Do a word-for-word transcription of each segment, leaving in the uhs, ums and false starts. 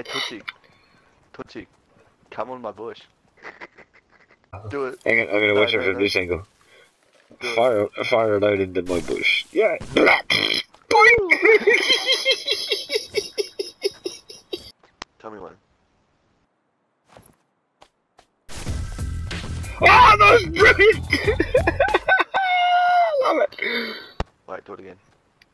Hey, Tootsie. Tootsie. Come on my bush. Do it. Hang on, I'm gonna No, watch no, it from no. this angle. Do Fire, fire it out into my bush. Yeah. Boing! Tell me when. Oh, that was brilliant! Love it. Wait, do it again.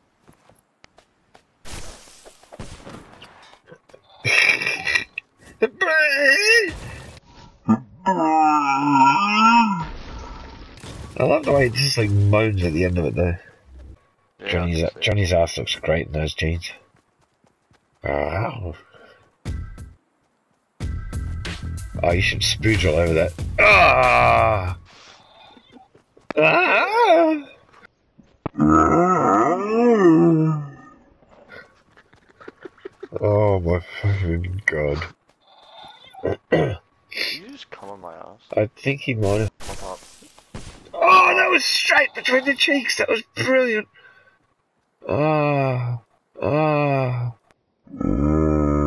I love the way it just like moans at the end of it though. Yeah, Johnny's, I can see. Johnny's ass looks great in those jeans. Oh, oh you should spooge all over that. Ah! Ah! Oh my fucking god. Did you just come on my ass? I think he might have. Pop up. Oh, that was straight between the cheeks. That was brilliant. Ah, ah.